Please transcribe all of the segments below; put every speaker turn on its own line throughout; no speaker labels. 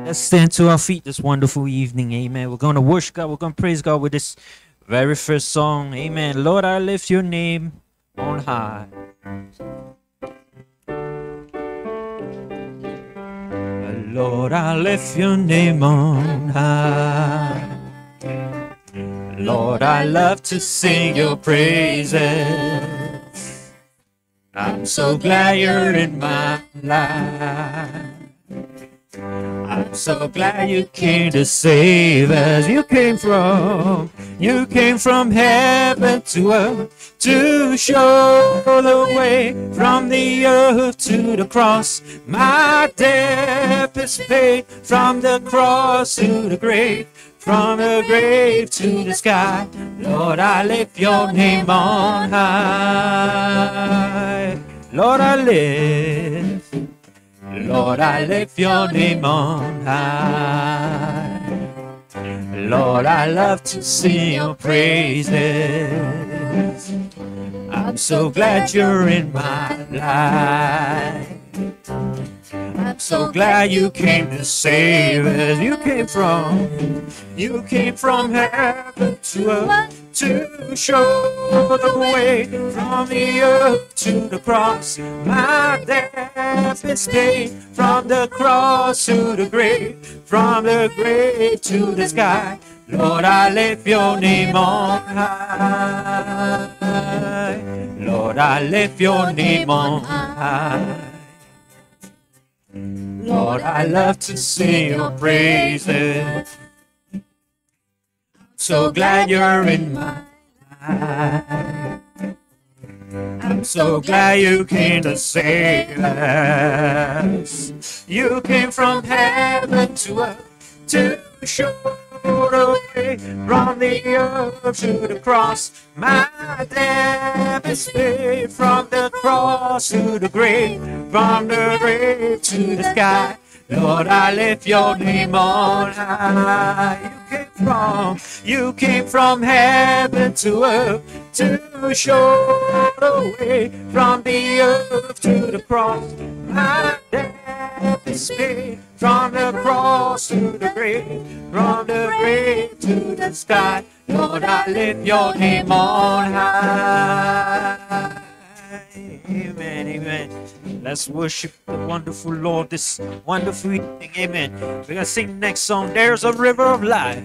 Let's stand to our feet this wonderful evening. Amen. We're going to worship God. We're going to praise God with this very first song. Amen. Lord, I lift your name on high. Lord, I lift your name on high. Lord, I love to sing your praises. I'm so glad you're in my life. I'm so glad you came to save us. You came from heaven to earth to show the way from the earth to the cross. My debt is paid from the cross to the grave, from the grave to the sky. Lord, I lift your name on high. Lord, I lift your name on high. Lord, I love to sing your praises. I'm so glad you're in my life. I'm so glad you came to save us. You came from heaven to earth to show the way from the earth to the cross. My debt is paid from the cross to the grave, from the grave to the sky. Lord, I lift your name on high. Lord, I lift your name on high. Lord, I love to sing your praises. So glad you're in my life. I'm so glad you came to save us. You came from heaven to earth to show the way from the earth to the cross. My debt is paid from the cross to the grave, from the grave to the sky. Lord, I lift your name on high. You came from heaven to earth to show the way from the earth to the cross. My debt is paid from the cross to the grave, from the grave to the sky. Lord, I lift your name on high. Amen, amen. Let's worship the wonderful Lord this wonderful evening. Amen. We're going to sing the next song. There's a river of life.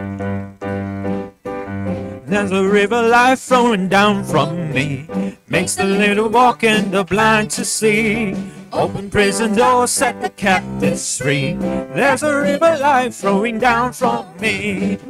There's a river of life flowing down from me. Makes the little walk and the blind to see. Open prison doors, set the captives free. There's a river of life flowing down from me.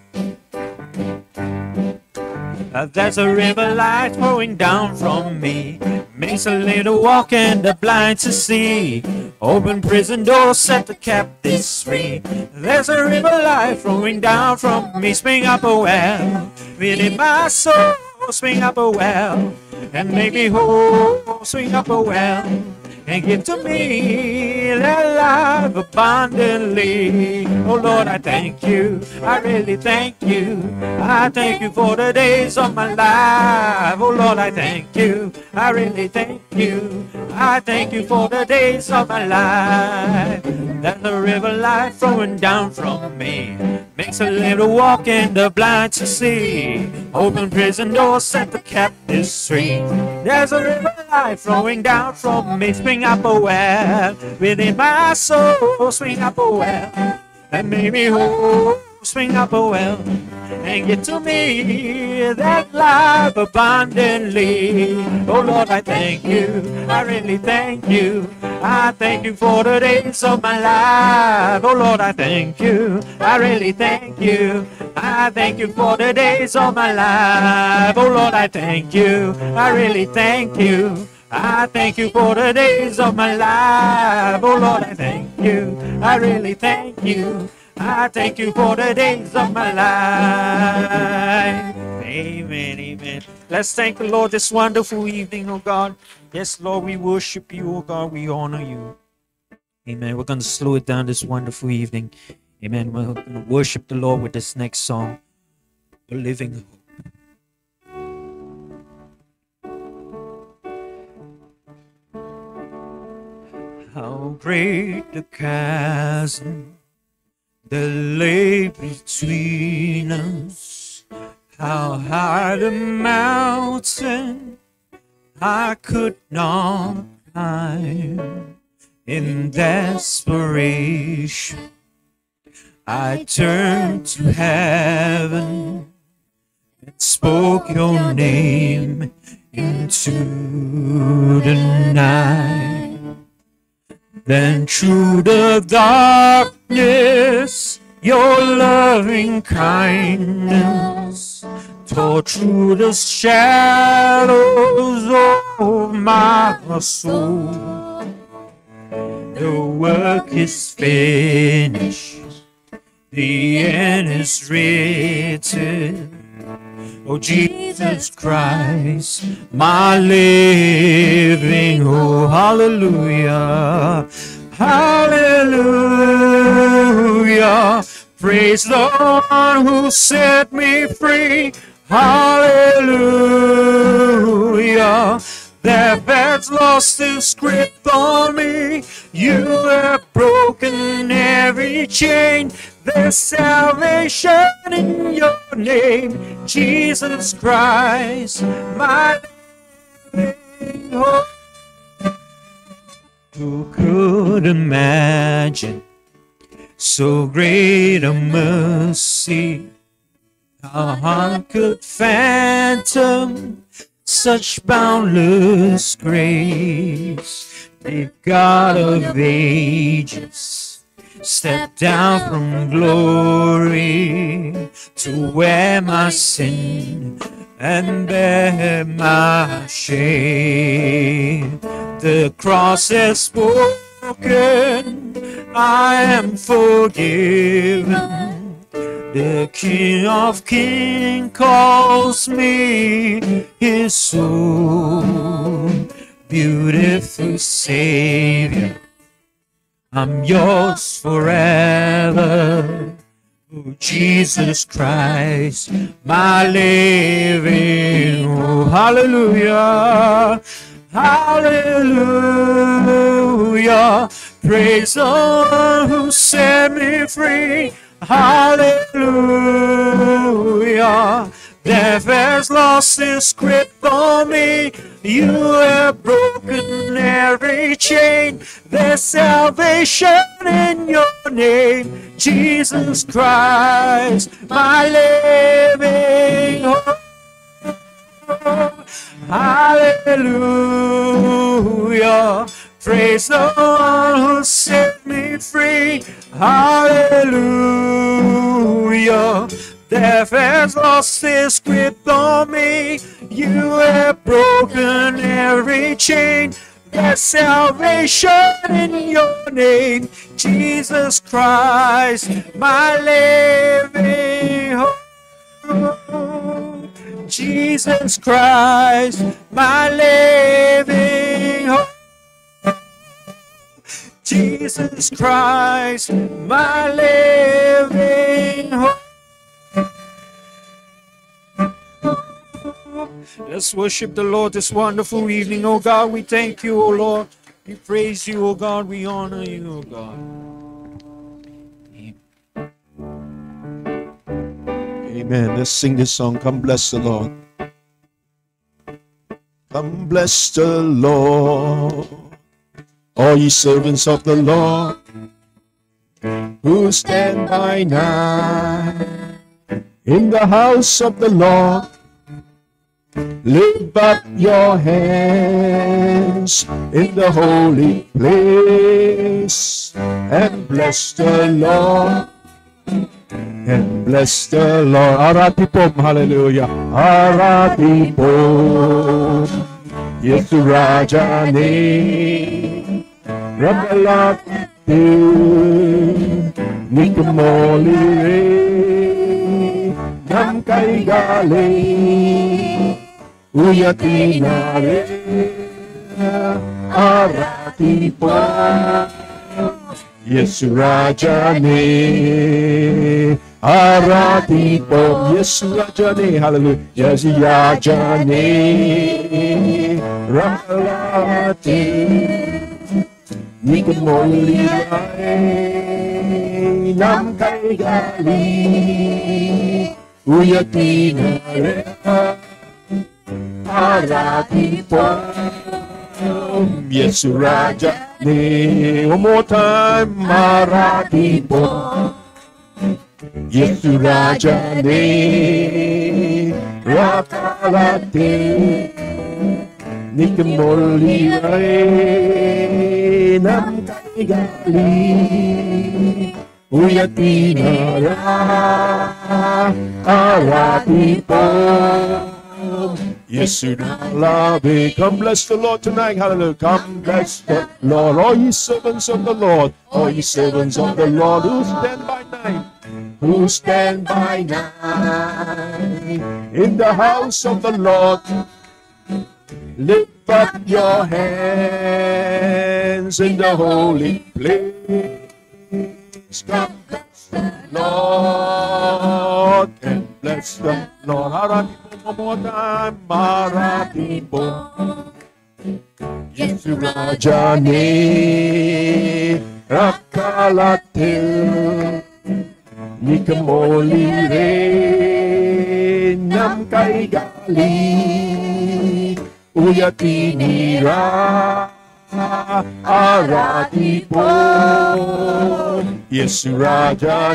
There's a river light flowing down from me. Makes a little walk and the blind to see. Open prison doors, set the captives free. There's a river light flowing down from me. Spring up a well within my soul. Spring up a well and make me whole. Swing up a well and give to me that life abundantly. Oh Lord, I thank you. I really thank you. I thank you for the days of my life. Oh Lord, I thank you. I really thank you. I thank you for the days of my life. There's a river life flowing down from me. Makes a little walk and the blind to see. Open prison doors, set the captives free. There's a river life flowing down from me. Spring up a well within my soul. Swing up a well and make me whole. Swing up a well and get to me that life abundantly. Oh Lord, I thank you. I really thank you. I thank you for the days of my life. Oh Lord, I thank you. I really thank you. I thank you for the days of my life. Oh Lord, I thank you. I really thank you. I thank you for the days of my life. Oh Lord, I thank you. I really thank you. I thank you for the days of my life. Amen, amen. Let's thank the Lord this wonderful evening, oh God. Yes, Lord, we worship you, oh God. We honor you. Amen. We're going to slow it down this wonderful evening. Amen. We're going to worship the Lord with this next song, The Living Hope. How great the chasm that lay between us. How high the mountain I could not climb. In desperation, I turned to heaven and spoke your name into the night. Then through the darkness, your loving kindness tore through the shadows of my soul. The work is finished, the end is written. Oh, Jesus Christ, my living, oh, hallelujah, hallelujah. Praise the one who set me free, hallelujah. Death has lost its grip on me. You have broken every chain. There's salvation in your name, Jesus Christ, my living hope. Who could imagine so great a mercy? How heart could fathom such boundless grace? The God of ages stepped down from glory to wear my sin and bear my shame. The cross has spoken, I am forgiven. The King of Kings calls me his own. Beautiful Savior, I'm yours forever. Oh, Jesus Christ, my living, oh, hallelujah, hallelujah. Praise the one who set me free, hallelujah. Death has lost its grip on me. You have broken every chain. There's salvation in your name, Jesus Christ, my living hope. Hallelujah. Praise the one who set me free. Hallelujah. Death has lost its grip on me. You have broken every chain. There's salvation in your name, Jesus Christ, my living hope. Jesus Christ, my living hope. Jesus Christ, my living hope. Let's worship the Lord this wonderful evening. Oh God, we thank you, oh Lord. We praise you, oh God. We honor you, oh God.
Amen. Let's sing this song. Come bless the Lord. Come bless the Lord, all ye servants of the Lord, who stand by night in the house of the Lord. Lift up your hands in the holy place and bless the Lord. And bless the Lord. Aratipom, hallelujah. Aratipom, Yesu Rajane, Rabalati, Nikamoli, Namkai Gale, Uyatinare, Aratipom, Yesu Rajane, Aratipom, Yesu Rajane, hallelujah. Yesu Rajane, Ramalati, ni ke molirai nam kai gali uya tinare Maratipom Yesu Raja ni. One more time. Maratipom Yesu Raja ni. Rakalate Nikamoli Rai Nam Kai Gali Uyatinara Aratipom Yesu Love. Come bless the Lord tonight. Hallelujah. Come bless the Lord. All ye servants of the Lord. All ye servants of the Lord who stand by night. Who stand by night. In the house of the Lord. Lift up your hands in the holy place. Come bless the Lord. And bless the Lord. One more time, Maratipom Yesu Raja ni Rakalatil Nikamoli re Nam Kai Gali Uyatinira Aratipom Yesu Raja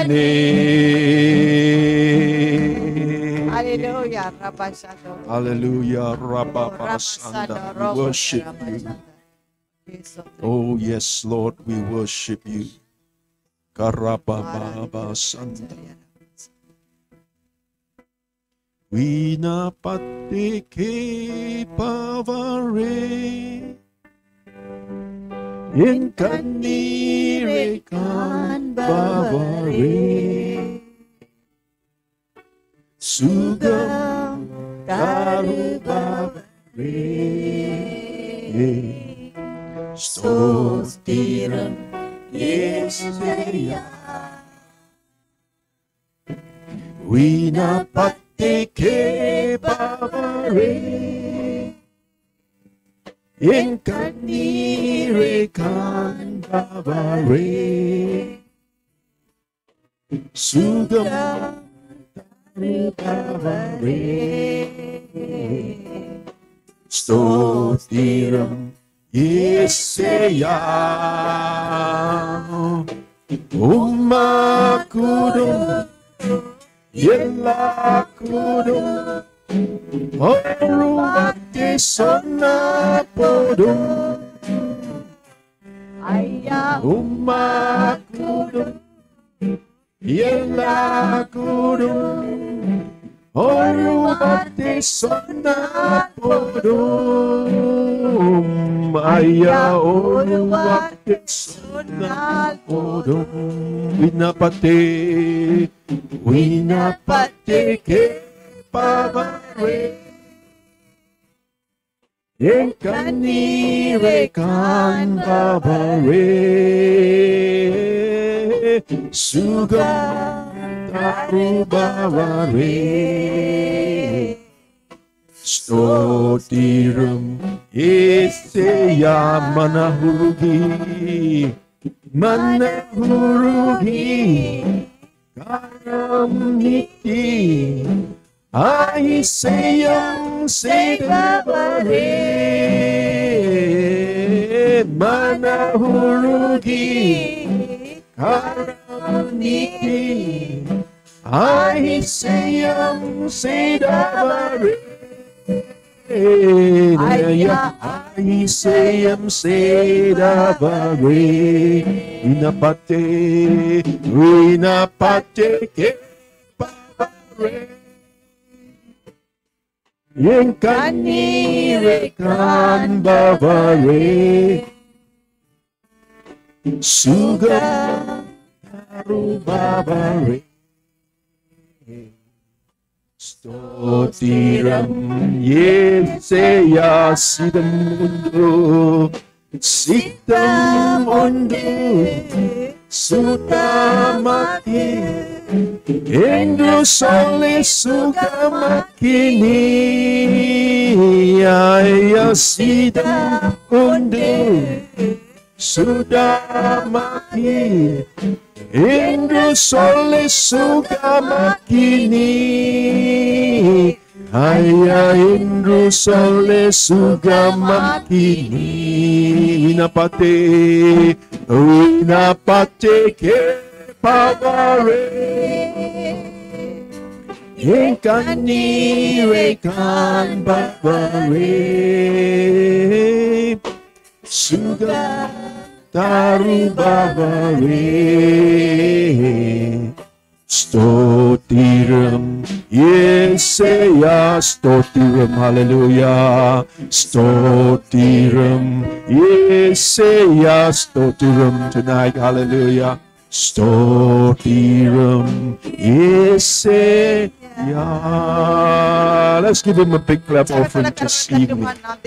ni.
Hallelujah, Rabba Sando.
Hallelujah, Rabba Sanda. We worship you. Oh, yes, Lord, we worship you. Karababa Sanda. Vina patike pavare. In kanire kan bavare. Sugam Darubavare Stostiram Yesaya Vina Patike Bavare Inkanire Kan Bavare Sugam Stotiram Yesaya Umakudum Yelakudum Orumate Sonapodum Umakudum Yelakudum Orumate Sonapodum Aya Orumate Sonapodum Winapate Ke Pavare Enkanire Kan Pavare Sugam Darubavare Stotiram Yesaya Manahurugi Karam Niti Aisayam Sedavare Manahurugi Karam Niti Aisayam Sedavare Aisayam Sedavare Vinapate Ke Pavare Yenkanire Kan Bavare Sugam Darubavare Stotiram Yesaya Sitam Undu Sutamaki Indru Sole Sugamakini Aya Sitam Undu sudah makin Indra soleh sudah makini Ayah Indra soleh sudah makini Winapate ke pagare Ikan ni rekan babare Sudah taruh babare Stotirum Yesaya Stotirum Hallelujah Stotirum Yesaya Stotirum tonight Hallelujah Stotirum Yesaya Let's give him a big clap offering this evening.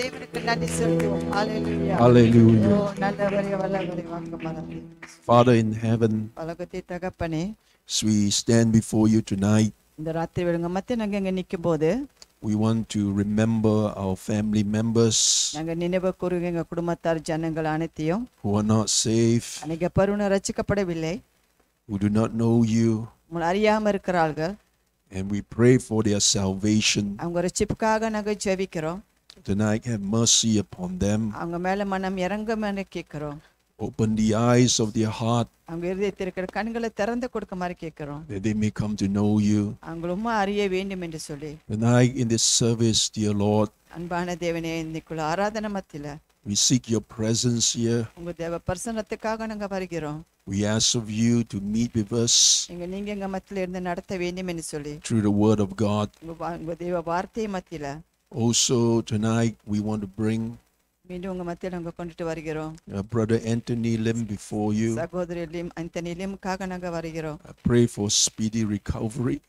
Hallelujah. Father in heaven, as we stand before you tonight, we want to remember our family members who are not safe, who do not know you, and we pray for their salvation. Tonight, have mercy upon them. Open the eyes of their heart that they may come to know you. Tonight in this service, dear Lord, we seek your presence here. We ask of you to meet with us through the word of God. Also tonight we want to bring Brother Anthony Lim before you. I pray for speedy recovery.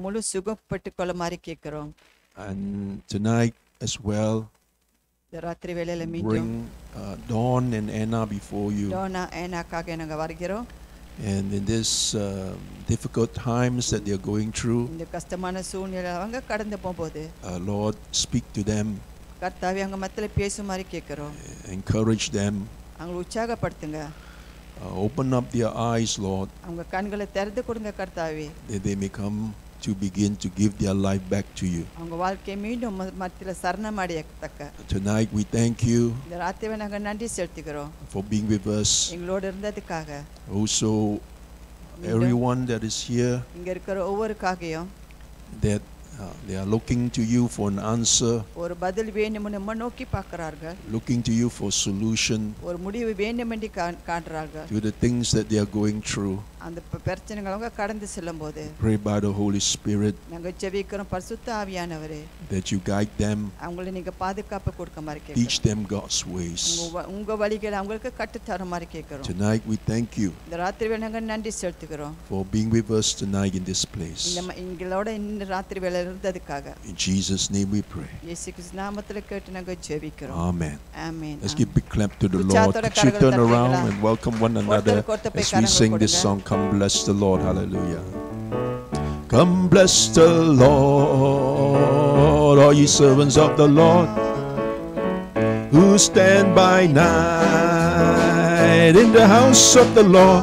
And tonight as well, bring Dawn and Anna before you. And in this difficult times that they are going through, Lord, speak to them. Encourage them. Open up their eyes, Lord, that they may come to begin to give their life back to you. Tonight we thank you for being with us. Also, everyone that is here, that they are looking to you for an answer, looking to you for solution to the things that they are going through. Pray by the Holy Spirit that you guide them, teach them God's ways. Tonight we thank you for being with us tonight in this place. In Jesus' name we pray. Amen. Let's give a big clap to the Lord. Could you turn around and welcome one another as we sing this song, Come Bless the Lord. Hallelujah. Come bless the Lord, all ye servants of the Lord, who stand by night in the house of the Lord.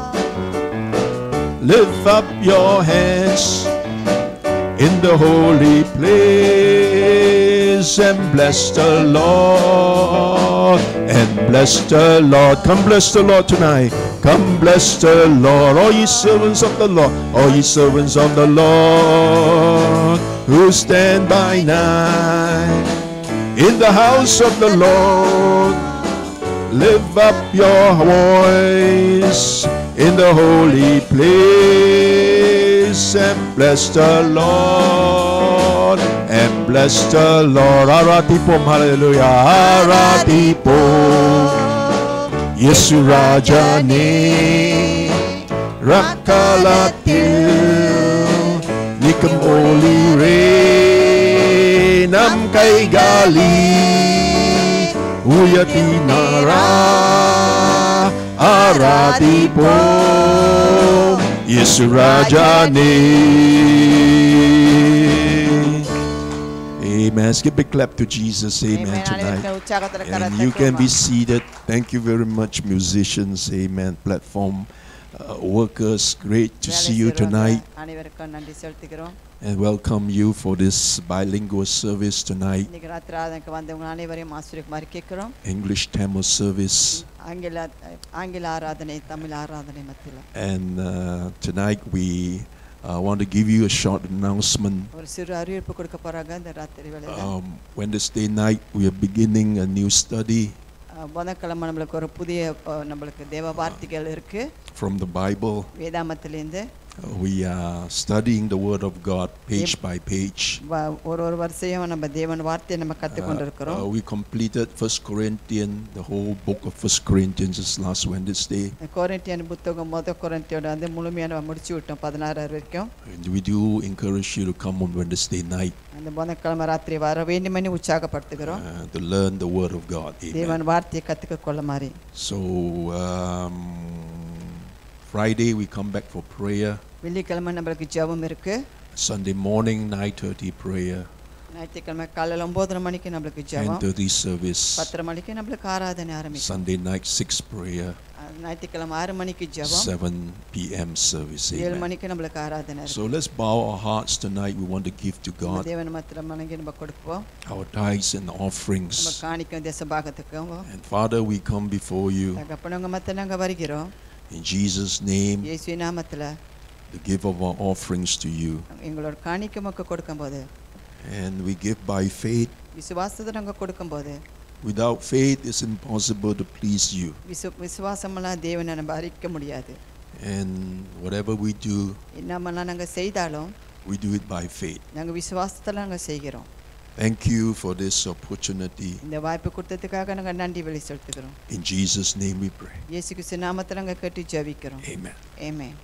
Lift up your hands in the holy place and bless the Lord, and bless the Lord. Come bless the Lord tonight. Come bless the Lord, all ye servants of the Lord, all ye servants of the Lord, who stand by night in the house of the Lord. Lift up your voice in the holy place and bless the Lord, and bless the Lord. Aratipom, hallelujah. Aratipom, Yesu Rajane, Rakalatil, Nikam Olire, Nam Kai Gali, Uyatinara, Aratipom, Yesu Rajane. Amen. Let's give a big clap to Jesus. Amen. Tonight. And you can be seated. Thank you very much, musicians, amen, platform workers. Great to see you tonight
அனைவருக்கும் நன்றி செலுத்துகிறோம்.
and welcome you for this bilingual service tonight.
இன்னைக்கு ராத்திரி ஆராதனைக்கு வந்தவங்க அனைவரையும் ஆசீர்வதிக்குமாறு கேட்கிறோம்.
English Tamil service.
ஆங்கில ஆராதனை, தமிழ் ஆராதனை மத்தியில.
And tonight we want to give you a short announcement.
ஒரு சிறு அறிவிப்பு கொடுக்க போறாங்க இந்த ராத்திரி வேளையில.
Wednesday night we are beginning a new study.
புதன்கிழமை நம்மளுக்கு ஒரு புதிய நம்மளுக்கு தேவ வார்த்தைகள் இருக்கு.
From the Bible.
வேதாமத்திலிருந்து.
We are studying the Word of God page by page.
ஒரு வருஷம் நம்ம தேவன் வார்த்தையை நம்ம கற்றுக்கொண்டிருக்கிறோம்.
We completed 1 Corinthians, the whole book of 1 Corinthians this last Wednesday.
Corinthian புத்தகம் முதல் கொரிந்தியோட வந்து முழுமையாக முடிச்சு விட்டோம் 16 வரைக்கும்.
And we do encourage you to come on Wednesday night.
அந்த புதன்கிழமை ராத்திரி வர வேண்டுமென்னு உற்சாகப்படுத்துகிறோம்.
To learn the Word of God.
தேவன் வார்த்தையை கற்றுக்க கொள்ள மாதிரி.
So Friday we come back for prayer.
வெள்ளிக்கிழமை நம்மளுக்கு ஜெபம் இருக்கு.
Sunday morning 9:30 prayer.
ஞாயிற்றுக்கிழமை காலையில 9:30 மணிக்கு நம்மளுக்கு ஜெபம்.
10:30 service.
10:30 மணிக்கு நம்மளுக்கு ஆராதனை ஆரம்பிக்கும்.
Sunday night 6 prayer.
ஞாயிற்றுக்கிழமை 6 மணிக்கு ஜெபம்.
7 p.m. service.
7 மணிக்கு நம்மளுக்கு ஆராதனை இருக்கு.
So let's bow our hearts tonight. We want to give to God
தேவன் மத்தியில மனங்கி நம்ம கொடுப்போம்.
our tithes and offerings.
நம்ம காணிக்கை தேசபாகத்துக்கு.
And Father, we come before you.
தகப்பனங்க மத்தியில நாங்க வருகிறோம்.
In Jesus' name.
இயேசுவின் நாமத்தில.
The give of our offerings to you.
எங்களோட காணிக்கை மக்கள் கொடுக்கும்போது.
And we give by faith.
விசுவாசத்தை நாங்க கொடுக்கும்போது.
Without faith it's impossible to please you.
விசுவாசமெல்லாம் தேவனை நம்ம அறிக்க முடியாது.
And whatever we do,
என்னமெல்லாம் நாங்க செய்தாலும்
we do it by faith.
நாங்க விசுவாசத்துல நாங்க செய்கிறோம்.
Thank you for this opportunity.
இந்த வாய்ப்பு கொடுத்ததுக்காக நாங்க நன்றி செலுத்துகிறோம்.
In Jesus' name we pray.
இயேசு கிறிஸ்து நாமத்தில் நாங்க கேட்டு ஜெபிக்கிறோம்.
Amen.
Amen.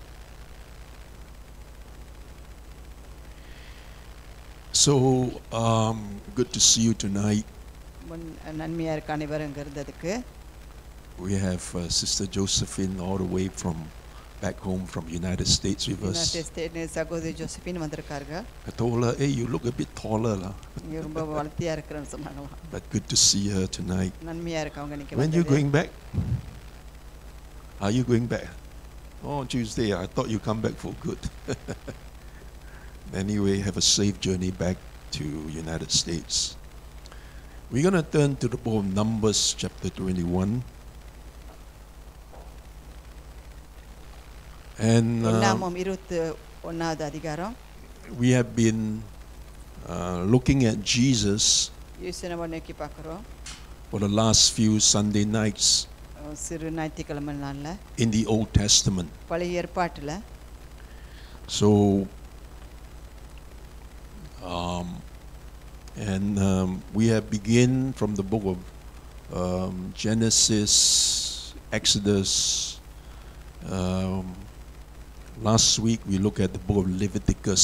So good to see you tonight.
நன்மையா இருக்க அனைவரும் இருந்ததுக்கு.
We have Sister Josephine all the way from back home from United States with us.
United States சகோதரி ஜோசபின் வந்திருக்காங்க.
I told her, hey, you look a bit taller lah.
நீங்க ரொம்ப வளர்த்தியா இருக்கறன்னு சொன்னாங்க.
But good to see her tonight.
நன்மையா இருக்க அவங்க நிக்க.
When you going back? Are you going back? Oh, Tuesday. I thought you come back for good. Anyway, have a safe journey back to United States. We're going to turn to the book of Numbers, chapter 21. And we have been looking at Jesus for the last few Sunday nights in the Old Testament. So we have begun from the book of Genesis, Exodus. Last week we looked at the book of Leviticus.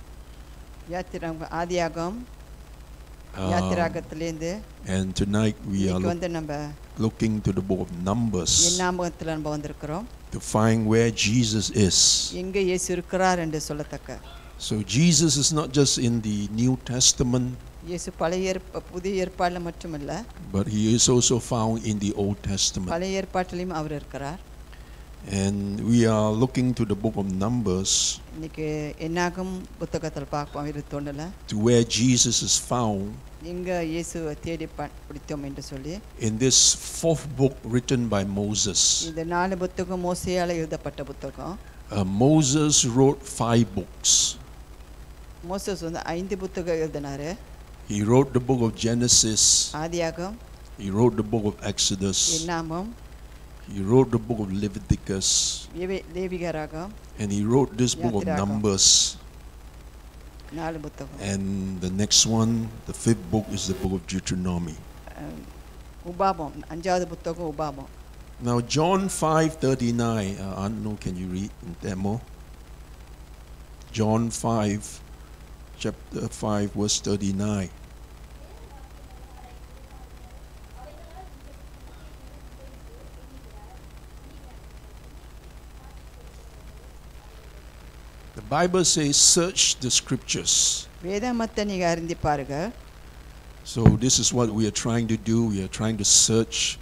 And tonight we are looking to the book of Numbers to find where Jesus is. So Jesus is not just in the New Testament, but he is also found in the Old Testament. And we are looking to the book of Numbers to where Jesus is found in this fourth book written by Moses. Moses wrote 5 books. He wrote the book of Genesis. He wrote the book of Exodus. He wrote the book of Leviticus. And he wrote this book of Numbers. And the next one, the 5th book, is the book of Deuteronomy. Now John 5:39. Anu, can you read in Tamil? John 5, chapter 5, verse 39. The Bible says, search the scriptures. So this is what we are trying to do. We are trying to search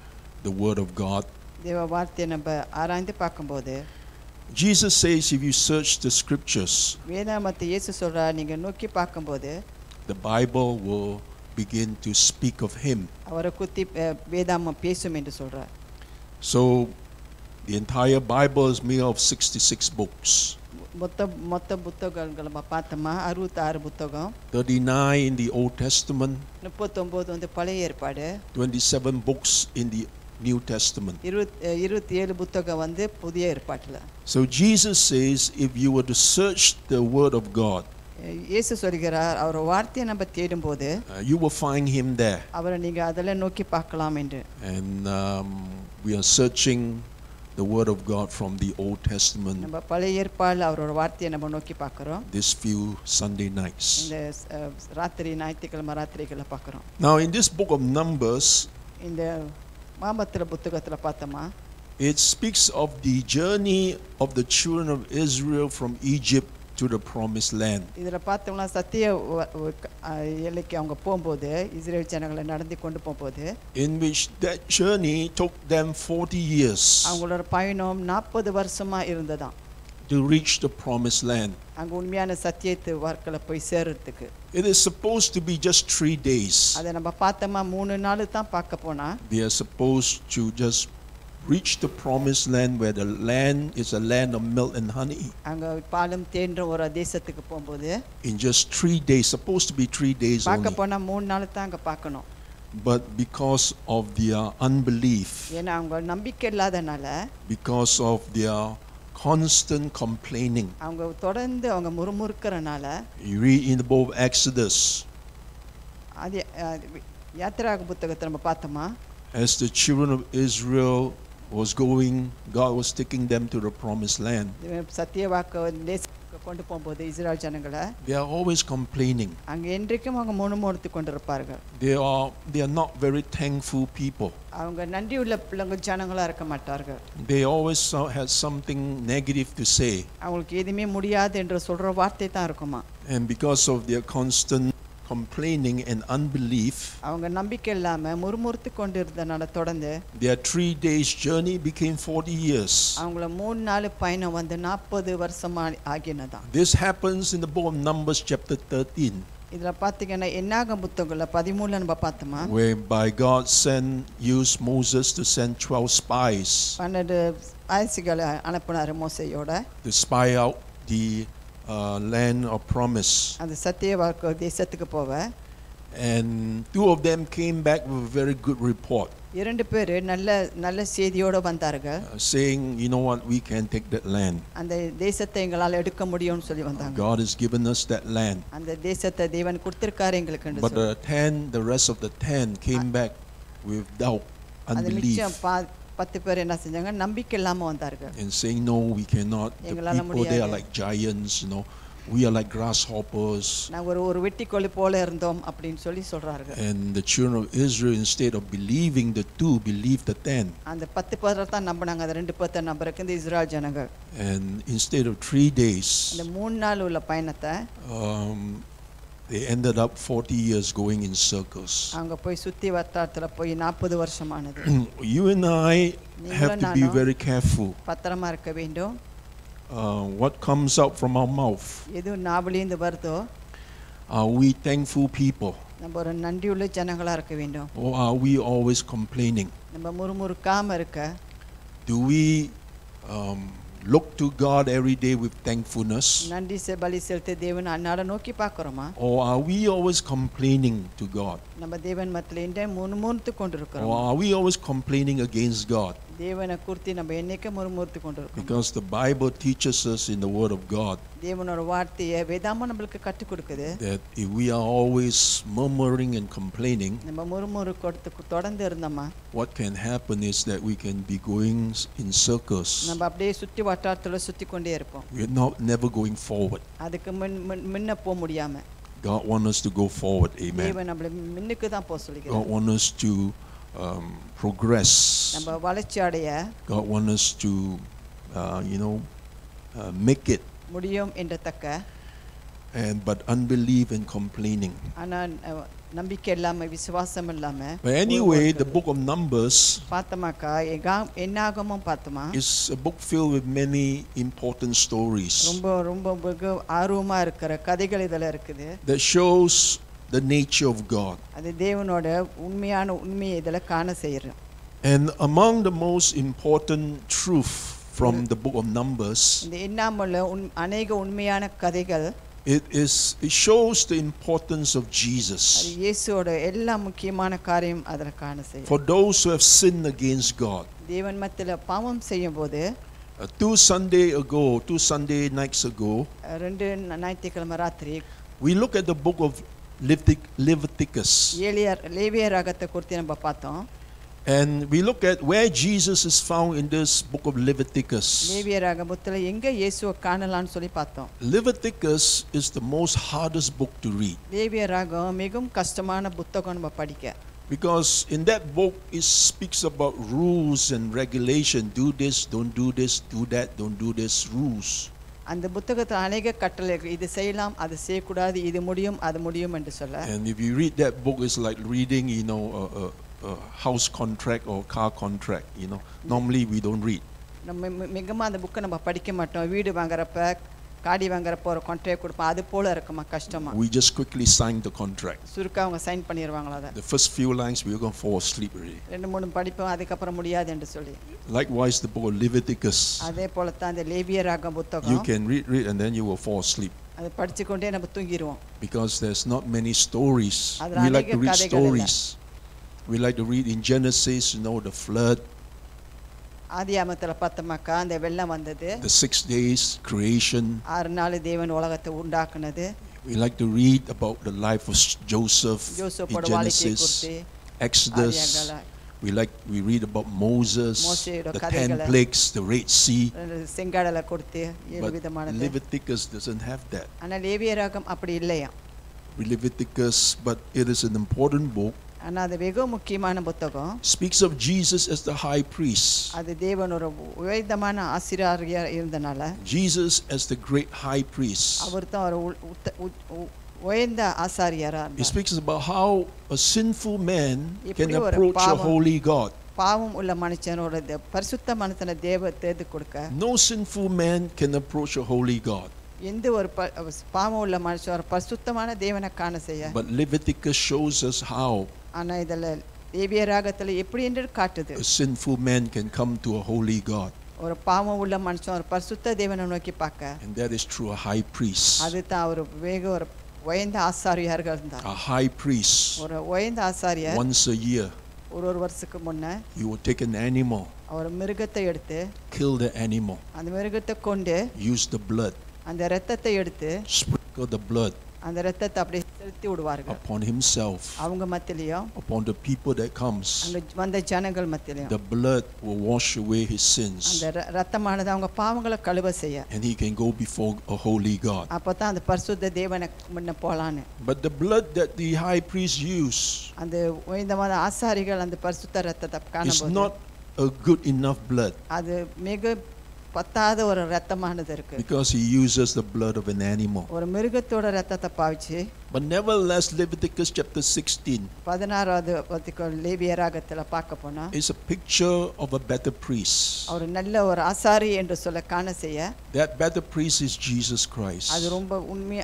the Word of God,
தேவ வார்த்தையை நம்ம ஆராய்ந்து பார்க்கும்போது
Jesus says if you search the scriptures,
வேதாமத்தை இயேசு சொல்றார், நீங்க நோக்கி பார்க்கும்போது
the Bible will begin to speak of Him.
அவரை குத்தி வேதாமம் பேசும் என்று சொல்றார்.
So the entire Bible is made of 66 books.
மொத்த புத்தகங்களை பார்த்தோமா 66 புத்தகம்,
39 in the Old Testament,
39 வந்து பழைய ஏற்பாடு,
27 books in the New Testament.
27 புத்தகம் வந்து புதிய ஏற்பாட்டுல.
So Jesus says if you were to search the Word of God,
இயேசு சொல்கிறார், அவர் வார்த்தையை நம்ம தேடும்போது
you will find Him there.
அவரை நீங்க அதில் நோக்கி பார்க்கலாம் என்று.
And we are searching the Word of God from the Old Testament
நம்ம பழைய ஏற்பாடுல அவரோட வார்த்தையை நம்ம நோக்கி பார்க்கிறோம்.
this few Sunday nights.
இந்த ராத்திரி ஞாயிற்றுக்கிழமை ராத்திரிகளை பார்க்கிறோம்.
Now in this book of Numbers,
இந்த மாமத்திர புத்தகத்துல பார்த்தோமா,
it speaks of the journey of the children of Israel from Egypt to the promised land.
இதுல பார்த்தோம்னா சத்திய எல்லைக்கு அவங்க போகும்போது இஸ்ரேல் ஜனங்களை நடந்து கொண்டு போகும்போது
In which that journey took them 40 years
அவங்களோட பயணம் 40 வருஷமா இருந்ததாம்
to reach the promised land.
அங்க உண்மையான சத்தியத்து வார்க்கல போய் சேர்றதுக்கு.
It is supposed to be just 3 days.
அதை நம்ம பார்த்தோமா 3 நாள் தான் பார்க்க போனா.
They are supposed to just reach the promised land where the land is a land of milk and honey.
அங்க பாலும் தேன்ற ஒரு தேசத்துக்கு போகும்போது
In just 3 days, supposed to be 3 days
பார்க்க
only.
போனா 3 நாள் தான் அங்க பார்க்கணும்.
But because of their unbelief,
ஏன்னா அவங்க நம்பிக்கை இல்லாதனால,
because of their constant complaining,
அவங்க தொடர்ந்து அவங்க முறுமுறுக்கறனால,
you read in the book of Exodus,
அது யாத்திராக புத்தகத்தை நம்ம பார்த்தோமா,
as the children of Israel was going, God was taking them to the promised land.
சத்தியவாக்கு தேசத்துக்கு கொண்டு போகும்போது இஸ்ரேல் ஜனங்களை
They are always complaining.
அங்க என்றைக்கும் அவங்க முணுமுணுத்து கொண்டிருப்பார்கள்.
They are not very thankful people.
அவங்க நன்றி உள்ள பிள்ளைங்க ஜனங்களா இருக்க மாட்டார்கள்.
They always have something negative to say.
அவங்களுக்கு எதுவுமே முடியாது என்று சொல்ற வார்த்தை தான் இருக்குமா.
And because of their constant complaining and unbelief,
அவங்க நம்பிக்கை இல்லாம முறுமுறுத்து கொண்டிருந்தனால தொடர்ந்து
their 3 days journey became 40 years.
அவங்கள 3 நாள் பயணம் வந்து 40 வருஷமா ஆகினதா.
This happens in the book of Numbers chapter 13.
இதுல பாத்தீங்கன்னா என்னாகும் புத்தகத்துல 13ல நம்ம பார்த்தோமா,
whereby God used Moses to send 12 spies
12 ஆயசிகளை அனுப்பினார் மோசேயோட
to spy out the land of promise.
அந்த சத்தியவாக்கு தேசத்துக்கு போவ.
And 2 of them came back with a very good report.
2 பேர் நல்ல செய்தியோட வந்தார்கள்.
Saying, you know what, we can take that land.
அந்த தேசத்தை எங்களால எடுக்க முடியும்னு சொல்லி வந்தாங்க.
God has given us that land.
அந்த தேசத்தை தேவன் கொடுத்திருக்காரு எங்களுக்கு.
But the rest of the 10 came back with doubt, unbelief.
10 பேர் என்ன செஞ்சாங்க, நம்பிக்கை இல்லாம வந்தார்கள்.
And saying, no, we cannot. The people they are like giants, you know. We are like grasshoppers.
நாங்க ஒரு வெட்டிக்கோழி போல இருந்தோம் அப்படினு சொல்லி சொல்றாங்க.
And the children of Israel, instead of believing the 2, believed the 10.
அந்த 10 பேர் தான் நம்பினாங்க, அந்த 2 பேர் தான் நம்பறக்கு இந்த இஸ்ரேல் ஜனங்கள்.
And instead of 3 days,
அந்த 3 நாள் உள்ள பயணத்தை
they ended up 40 years going in circles.
அங்க போய் சுத்தி வட்டாரத்துல போய் 40 வருஷமானது.
You and I have to be very careful.
பத்திரமா இருக்க வேண்டும்.
What comes out from our mouth?
எது நாவிலிருந்து வருதோ,
are we thankful people?
நம்ம ஒரு நன்றியுள்ள ஜனங்களா இருக்க வேண்டும்.
Or are we always complaining?
நம்ம முறுமுறுக்காம இருக்க.
Do we look to God every day with thankfulness?
நன்றி பலி செலுத்தி தேவனை அன்னாட நோக்கி பார்க்கறோமா?
Or are we always complaining to God?
நம்ம தேவன் மத்தியிலே முணுமுணுத்து கொண்டிருக்கிறோம்.
Or are we always complaining against God?
தேவனை குறித்து நம்ம என்னைக்கு முறுமுறுத்து கொண்டிருக்கிறோம்.
Because the Bible teaches us in the Word of God
தேவனோட வார்த்தையை வேதாகமம் நமக்கு கற்றுக் கொடுக்குது.
that if we are always murmuring and complaining,
நம்ம முறுமுறுத்து தொடர்ந்து இருந்தோமா,
what can happen is that we can be going in circles.
நம்ம அப்படியே சுத்தி வட்டாரத்துல சுத்தி கொண்டே இருப்போம்.
We are never going forward.
அதுக்கு முன்ன போக முடியாம.
God wants us to go forward. Amen.
தேவன் நம்மள முன்னுக்கு தான் போக சொல்கிறார்.
God wants us to progress.
நம்ம வளர்ச்சி அடைய.
God wants us to make it.
முடியும் என்ற தக்க.
but unbelief and complaining.
ஆனா நம்பிக்கை இல்லாம விசுவாசம் இல்லாம
But anyway, the book of Numbers
பார்த்தமாக்கா என்னாகமும் பார்த்தமா
is a book filled with many important stories
ரொம்ப ரொம்ப ஆர்வமா இருக்கிற கதைகள் இதெல்லாம் இருக்குது
that shows the nature of God.
அது தேவனோட உண்மையை இதெல்லாம் காண செய்யறோம்.
And among the most important truth from the book of Numbers,
இந்த என்னாமல अनेक உண்மையான கதைகள்
it shows the importance of Jesus.
அது இயேசுவோட எல்லா முக்கியமான காரியம் அதல காண செய்யும்.
For those who have sinned against God.
தேவன் மத்தியில பாவம் செய்யும்போது
two Sunday nights ago,
ரெண்டு ஞாயிற்றுக்கிழமை ராத்திரி
we look at the book of Leviticus.
லேவியராகத்தை குறித்து நம்ம பார்த்தோம்.
And we look at where Jesus is found in this book of Leviticus.
லேவியராகமத்துல எங்க இயேசுவை காணலாம்னு சொல்லி பார்த்தோம்.
Leviticus is the most hardest book to read.
லேவியராகம் மிகவும் கஷ்டமான புத்தகம் நம்ம படிக்க.
Because in that book it speaks about rules and regulation. Do this, don't do this, do that, don't do this, rules.
அந்த புத்தகத்துல अनेक கட்டளைகள் இது செய்யலாம் அது செய்யக்கூடாது இது முடியும் அது முடியும் என்று சொல்ல.
And if you read that book, it's like reading, house contract or car contract, normally we don't read.
நம்ம மிகமா அந்த புக்கை நம்ம படிக்க மாட்டோம். வீடு வாங்குறப்ப காடி வாங்குறப்ப ஒரு கான்ட்ராக்ட் கொடுப்போம். அது போல இருக்குமா கஷ்டமா?
We just quickly sign the contract.
சுருக்கா அவங்க சைன் பண்ணிடுவாங்களா அத?
The first few lines we are going to fall asleep already.
ரெண்டு மூணு படிப்போம் அதுக்கு அப்புறம் முடியாது என்று சொல்லி.
Likewise the book of Leviticus.
அதே போல தான் அந்த லேவியராகம் புத்தகம்.
You can read and then you will fall asleep.
அது படிச்சு கொண்டே நம்ம தூங்கிடுவோம்.
Because there's not many stories. We like to read stories. We like to read in Genesis, the flood.
ஆதியாகமத்துல பார்த்தோம்னா அந்த வெள்ளம் வந்தது.
The 6 days creation.
6 நாள் தேவன் உலகத்தை உண்டாக்குனது.
We like to read about the life of Joseph in Genesis, Exodus. We read about Moses, the 10 plagues, the Red Sea.
செங்கடலை கொடுத்து ஏழு
But
விதமானது.
Leviticus doesn't have that.
ஆனா லேவியராகம் அப்படி இல்லையா?
Leviticus, but it is an important book.
ஆனா அது வெகு முக்கியமான புத்தகம்.
Speaks of Jesus as the high priest.
அது தேவன் ஒரு உயர்ந்தமான ஆசீர்வாதியா இருந்தனால
Jesus as the great high priest.
அவர் தான் ஒரு உயர்ந்த ஆசாரியரா இருந்தார்.
He speaks about how a sinful man can approach a holy God.
பாவம் உள்ள மனுஷனோட பரிசுத்த மனுஷனை தேவன் தேர்ந்து கொடுக்க.
No sinful man can approach a holy God.
எந்த ஒரு பாவம் உள்ள மனுஷன் ஒரு பரிசுத்தமான தேவனை காண செய்ய.
But Leviticus shows us how
ஆனா இதல லேவியராகத்துல எப்படி என்று காட்டுது.
a sinful man can come to a holy God.
ஒரு பாவம் உள்ள மனுஷன் ஒரு பரிசுத்த தேவனை நோக்கி பார்க்க.
And that is through a high priest.
அது தான் ஒரு ஒரு உயர்ந்த ஆசாரியராக இருந்தார்.
A high priest.
ஒரு உயர்ந்த ஆசாரியர்
once a year
ஒரு வருஷத்துக்கு முன்ன
he would take an animal,
ஒரு மிருகத்தை எடுத்து
kill the animal,
அந்த மிருகத்தை கொண்டு
use the blood,
அந்த இரத்தத்தை எடுத்து
sprinkle the blood
அந்த இரத்தத்தை அப்படியே செலுத்தி விடுவார்கள்
upon himself,
அவங்க மத்தியிலும்
upon the people that comes.
அங்க வந்த ஜனங்கள் மத்தியிலும்
The blood will wash away his sins,
அந்த இரத்தமானது அவங்க பாவங்களை கழுவ செய்ய.
and he can go before a holy God.
அப்பதான் அந்த பரிசுத்த தேவனை முன்ன போலான்னு.
But the blood that the high priest use
அந்த உயர்ந்தமான ஆசாரிகள் அந்த பரிசுத்த இரத்தத்தை
is
காணும்போது
not a good enough blood,
அது மிக பத்தாத ஒரு இரத்தமானது இருக்கு.
because he uses the blood of an animal.
ஒரு மிருகத்தோட இரத்தத்தை பாவிச்சு.
But nevertheless, Leviticus chapter 16
16வது லேவியராகத்துல பார்க்க போனா
is a picture of a better priest.
ஒரு நல்ல ஒரு ஆசாரி என்று சொல்ல காண செய்ய.
That better priest is Jesus Christ.
அது ரொம்ப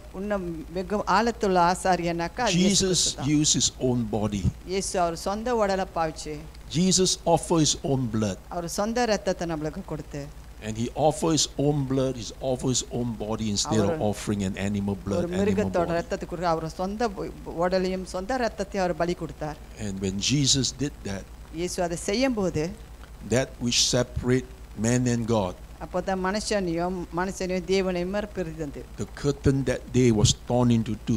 வெகு ஆழத்துள்ள ஆசாரியனாக்கா
Jesus used his own body.
இயேசு அவர் சொந்த உடலை பாவிச்சு.
Jesus offered his own blood.
அவர் சொந்த இரத்தத்தை நமக்கு கொடுத்து.
And he offers his own blood, he offers his own body instead of offering an animal blood. And when Jesus did that, that which separate man and God, the curtain that day was torn into two.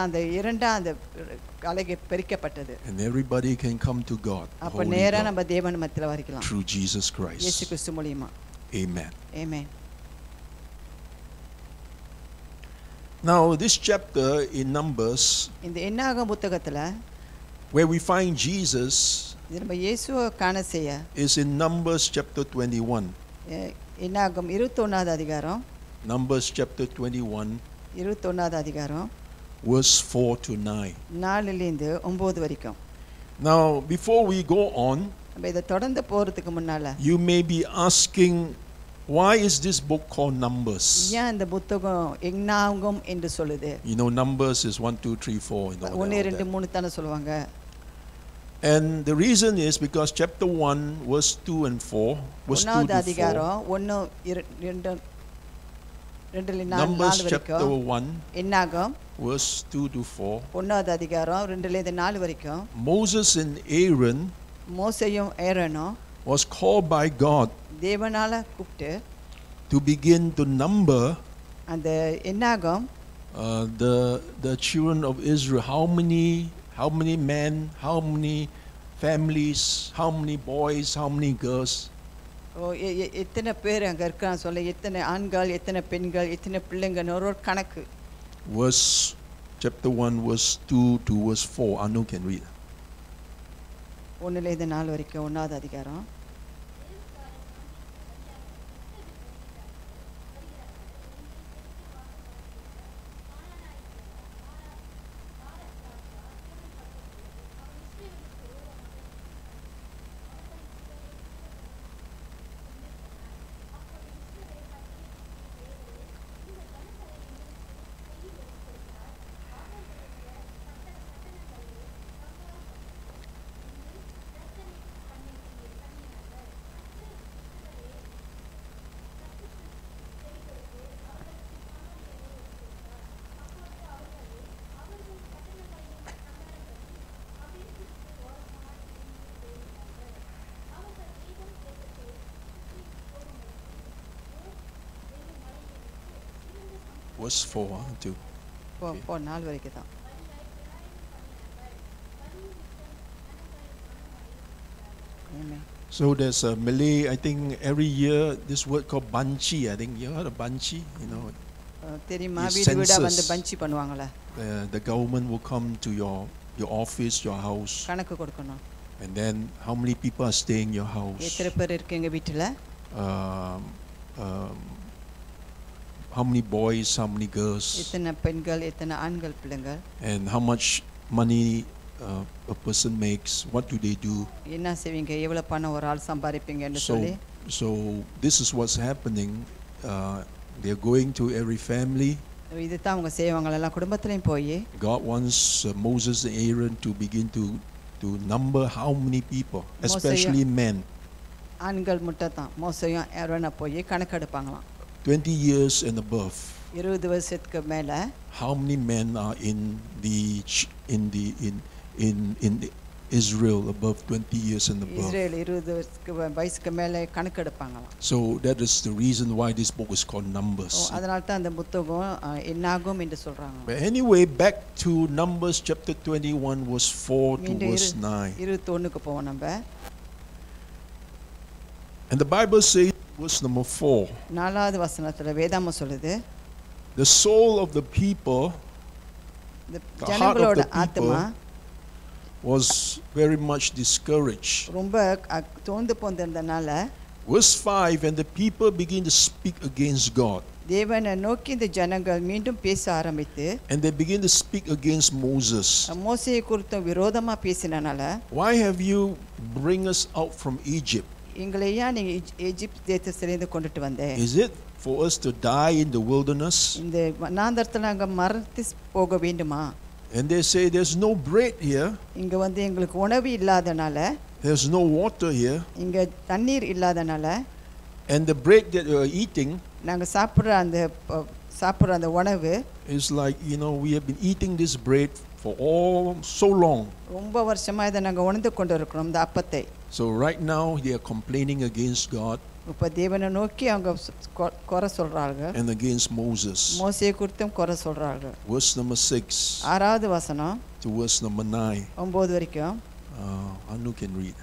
And everybody can come to God, holy God, through Jesus Christ. Amen.
Amen.
Now this chapter in Numbers,
இந்த என்னாகம புத்தகத்துல
where we find Jesus,
நம்ம இயேசுவை காண செய்ய
is in Numbers chapter 21.
என்னாகமம் 21வது அதிகாரம்.
Numbers chapter 21
21வது அதிகாரம்
verse 4 to 9.
4லேருந்து 9 வரைக்கும்.
Now, before we go on,
நம்ம இதை தொடர்ந்து போறதுக்கு முன்னால
you may be asking, why is this book called Numbers?
ஏன் இந்த புத்தகம் எண்ணாங்கம் என்று சொல்லுது?
You know, Numbers is 1, 2, 3, 4.
1 2 3 தான சொல்லுவாங்க.
And the reason is because chapter 1, verse 2 and 4, verse 2 to 4. Numbers chapter 1,
எண்ணாகம்
verse 2 to 4.
1வது அதிகாரம் 2லேருந்து 4 வரைக்கும்.
Moses and Aaron
மோசேயும் ஏரோனும்
was called by God
தேவனால கூப்பிட்டு
to begin to number
அந்த எண்ணாகம்
the children of Israel. How many men, how many families, how many boys, how many girls.
எத்தனை பேர் அங்க இருக்கான்னு சொல்ல, எத்தனை ஆண்கள், எத்தனை பெண்கள், எத்தனை பிள்ளைங்கன்னு ஒரு கணக்கு.
Verse chapter 1, verse 2 to verse 4. Anu can read.
1லேருந்து 4 வரைக்கும் 1வது அதிகாரம்.
Verse 4 to
4 வரைக்கும் தான். Amen.
So there's a Malay, I think every year this word called banci. I think you heard of banci, you know.
தெரியுமா,
It's
வீடு வீடா
census.
வந்து பஞ்சி பண்ணுவாங்களே.
The government will come to your office, your house,
கணக்கு கொடுக்கணும்.
and then how many people are staying in your house.
எத்தனை பேர் இருக்கீங்க வீட்டுல?
How many boys, how many girls,
எத்தனை பெண்கள், எத்தனை ஆண்கள் பிள்ளைங்கள்,
and how much money a person makes, what do they do.
என்ன செய்வீங்க, எவ்வளவு பணம் ஒரு ஆள் சம்பாதிப்பீங்கன்னு சொல்லி.
So this is what's happening. They're going to every family.
இதுதான் அவங்க செய்வாங்க எல்லா குடும்பத்திலையும் போய்.
God wants Moses and Aaron to begin to number how many people, especially men.
ஆண்கள் மட்டும் தான் மோசேயும் ஆரோனா போய் கணக்கெடுப்பாங்களாம்.
20 years and above.
20 வருஷத்துக்கு மேல
How many men are in Israel above 20 years and above?
Israel 20 வயசுக்கு மேல கணக்கெடுப்பாங்களாம்.
So that is the reason why this book is called Numbers.
அதனால தான் அந்த புத்தகம் எண்ணாகும் என்று சொல்றாங்க.
But anyway, back to Numbers chapter 21 verse 4 to verse 9.
21க்கு போவோம் நம்ம.
And the Bible says, verse number 4,
4வது வசனத்துல வேதாமம் சொல்லுது,
the soul of the people,
இந்த
the heart of
ஜனங்களோட
the
ஆத்மா
people was very much discouraged.
ரொம்ப தோந்து போந்திருந்தனால,
Verse 5, and the people begin to speak against God.
தேவனை நோக்கி இந்த ஜனங்கள் மீண்டும் பேச ஆரம்பித்து,
And they begin to speak against Moses.
மோசேயை குறித்து விரோதமா பேசினனால,
Why have you bring us out from Egypt?
எங்களை ஏன் நீங்க எகிப்து தேசத்திலிருந்து கொண்டுட்டு வந்தே?
Is it for us to die in the wilderness?
இந்த வனாந்தரத்துல நாங்க மரத்து போக வேண்டுமா?
And they say there's no bread here,
இங்க வந்து எங்களுக்கு உணவு இல்லாதனால,
there's no water here,
இங்க தண்ணீர் இல்லாதனால,
and the bread that we are eating
நாங்க சாப்பிடுற அந்த உணவு
is like, you know, we have been eating this bread for so long.
ரொம்ப வருஷமா இதை நாங்க உணர்ந்து கொண்டு இருக்கிறோம் இந்த அப்பத்தை.
So right now they are complaining against God
இப்ப தேவனை நோக்கி அவங்க குறை சொல்றாங்க,
and against Moses.
மோசேயை குறித்தும் குறை சொல்றாங்க.
Verse number 6
6வது வசனம்
to verse number 9.
9 வரைக்கும்.
Anu can read.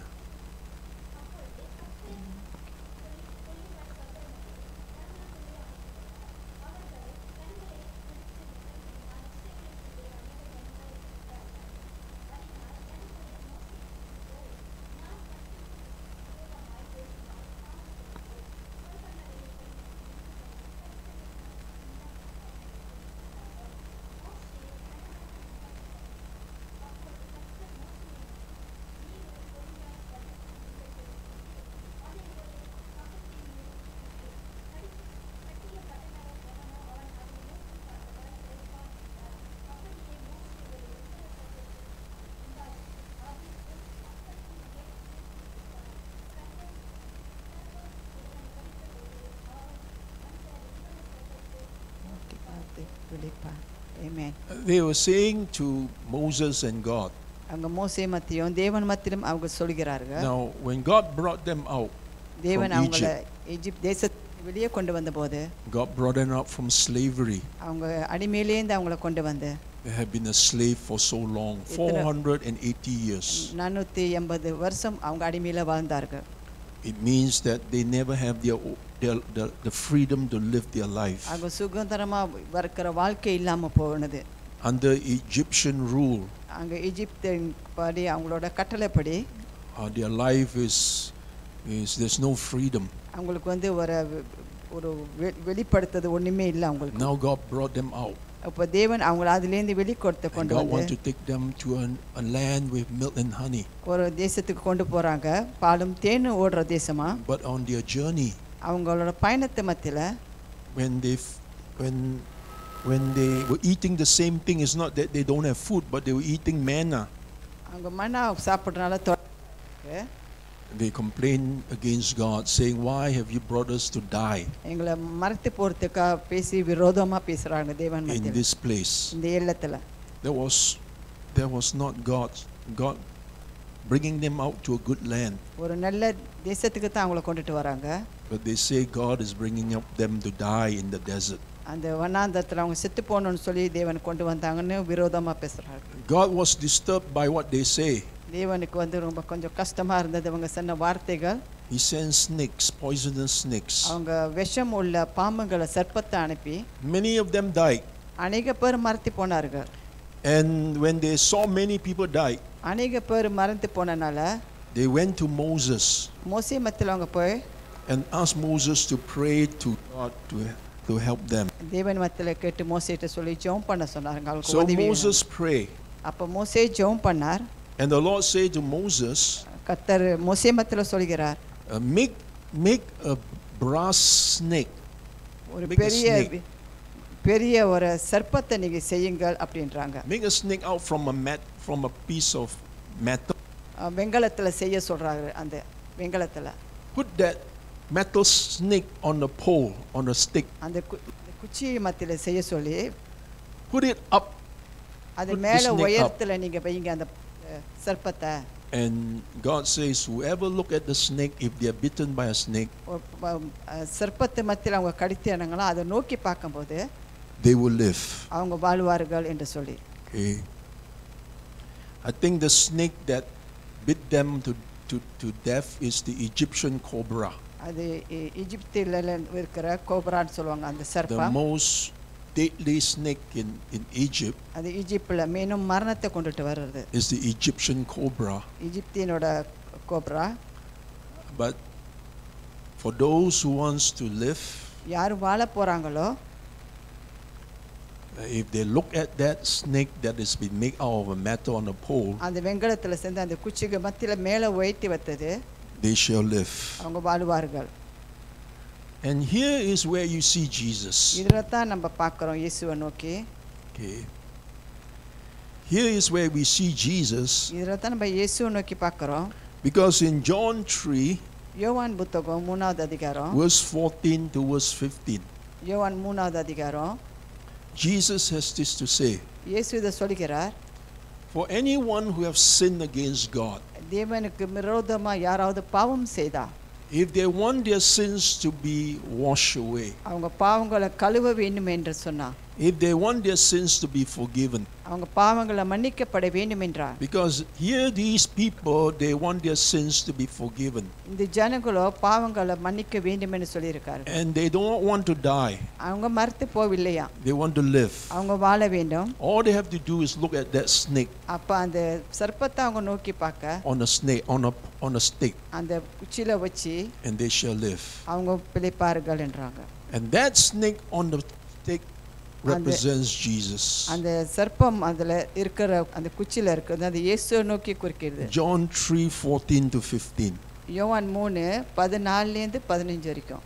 விழிப்பார். Amen.
They were saying to Moses and God.
அங்க மோசே மத்தியும் தேவன் மத்தியிலும் அவங்க சொல்கிறார்கள்.
Now, when God brought them out
தேவன்
from
அவங்கள
Egypt,
எகிப்து தேசத்தை வெளியே கொண்டு வந்தபோது
God brought them out from slavery.
அவங்க அடிமையிலேருந்து அவங்கள கொண்டு வந்து
They have been a slave for so long, 480 years.
480 வருஷம் அவங்க அடிமையில வாழ்ந்தார்கள்.
It means that they never have the freedom to live their life.
அவங்க சுதந்திரமா இருக்கிற வாழ்க்கை இல்லாம போனது.
Under Egyptian rule,
அங்க எகிப்தின் படி அவங்களோட கட்டளைப்படி
their life is there's no freedom.
அவங்களுக்கு வந்து ஒரு வெளிப்படுத்தது ஒண்ணுமே இல்ல அவங்களுக்கு.
Now God brought them out.
அப்ப தேவன் அவங்கள அதிலிருந்து வெளிக்கொண்டு கொண்டு
God
வந்து
want to take them to a land with milk and honey.
ஒரு தேசத்துக்கு கொண்டு போறாங்க, பாலும் தேனும் ஓடுற தேசமா.
But on their journey,
அவங்களோட பயணத்து மத்தியில
when they were eating the same thing, it's not that they don't have food, but they were eating manna.
அவங்க மன்னா சாப்பிடுறனால
They complained against God, saying, "Why have you brought us to die
எங்களை மரத்து போறதுக்கா பேசி விரோதமா பேசுறாங்க தேவன்
in
மத்தியில.
this place?"
இந்த இல்லத்துல
That was not God bringing them out to a good land.
ஒரு நல்ல தேசத்துக்கு தான் அவங்கள கொண்டுட்டு வராங்க.
But they say God is bringing up them to die in the desert.
அந்த வனாந்தரத்துல அவங்க செத்து போகணும்னு சொல்லி தேவன் கொண்டு வந்தாங்கன்னு விரோதமா பேசுறாங்க.
God was disturbed by what they say.
தேவனுக்கு வந்து ரொம்ப கொஞ்சம் கஷ்டமா இருந்தது அவங்க சொன்ன வார்த்தைகள்.
He sends snakes, poisonous snakes.
அவங்க விஷம் உள்ள பாம்புகளை சர்ப்பத்தை அனுப்பி
Many of them died.
அநேக பேர் மரத்து போனார்கள்.
And when they saw many people die,
அநேக பேர் மரத்து போனனால
they went to Moses
மோசே மத்தியில அவங்க போய்
and asked Moses to pray to God to help them.
தேவன் மத்தியில கேட்டு மோசேட்ட சொல்லி ஜெபம் பண்ண சொன்னாங்க. அவங்களுக்கு
So
உதவி
Moses prayed.
அப்ப மோசே ஜெபம் பண்ணார்.
And the Lord said to Moses,
கர்த்தர் மோசே மத்தியில சொல்கிறார்,
make a brass snake.
ஒரு
Make a
பெரிய
snake.
பெரிய ஒரு சர்ப்பத்தை நீங்க செய்யுங்கள் அப்படின்றாங்க.
Make a snake out from a piece of metal.
வெங்கலத்துல செய்ய சொல்றாங்க. அந்த வெங்கலத்துல
Put that metal snake on the pole, on a stick.
அந்த குச்சி மத்தியில செய்ய சொல்லி
Put it up.
அது
Put
மேல
the snake
உயரத்துல நீங்க வைங்க அந்த சர்ப்பத்தை.
And God says, whoever look at the snake, if they are bitten by a snake,
சர்ப்பத்து மத்தியில அவங்க கடித்தாங்களோ அதை நோக்கி பார்க்கும்போது
they will live.
அவங்க வாழ்வார்கள் என்று சொல்லி.
Okay. I think the snake that bit them to death is the Egyptian cobra.
அது எகிப்தில இருக்கிற கோப்ரான்னு சொல்லுவாங்க அந்த
The
சர்ப்பம்.
most deadly snake in Egypt
அது ஈஜிப்ட்ல மீனும் மரணத்தை கொண்டுட்டு வருது.
is the Egyptian cobra.
எகிப்தினோட cobra.
But for those who wants to live,
யார் வாழ போறாங்களோ
if they look at that snake that has been made out of a metal on a pole,
அந்த வெங்கலத்துல சேர்ந்து அந்த குச்சிக்கு மத்தியில மேல உயர்த்தி வைத்தது,
they shall live.
அவங்க வாழ்வார்கள்.
And here is where you see Jesus.
இதுல தான் நம்ம பார்க்கிறோம் இயேசுவை நோக்கி.
Okay. Here is where we see Jesus,
இதுல தான் நம்ம இயேசுவை நோக்கி பார்க்கிறோம்.
because in John 3
யோவான் புத்தகம் 3வது அதிகாரம்
verse 14 to verse 15,
யோவான் 3வது அதிகாரம்
Jesus has this to say,
இயேசு இதை சொல்கிறார்,
for anyone who have sinned against God,
தேவனுக்கு விரோதமா யாராவது பாவம் செய்தா,
if they want their sins to be washed away,
அவங்க பாவங்களை கழுவ வேண்டும் என்று சொன்னா,
if they want their sins to be forgiven,
அவங்க பாவங்களை மன்னிக்கப்பட வேண்டும் என்றார்.
because here these people, they want their sins to be forgiven,
இந்த ஜனங்களோ பாவங்களை மன்னிக்க வேண்டும் என்று சொல்லியிருக்காரு.
and they don't want to die,
அவங்க மறுத்து போவில்லையா,
they want to live.
அவங்க வாழ வேண்டும்.
All they have to do is look at that snake,
அப்ப அந்த சர்ப்பத்தை அவங்க நோக்கி பார்க்க
on a snake, on a stick,
அந்த குச்சியில வச்சு
and they shall live.
அவங்க பிழைப்பார்கள் என்றாங்க.
And that snake on the stick represents Jesus.
அந்த சர்ப்பம் அதுல இருக்கிற அந்த குச்சியில இருக்குது, அது இயேசுவை நோக்கி குறிக்கிறது.
John 3:14 to 15.
யோவான் 3:14 லேந்து 15 வரைக்கும்.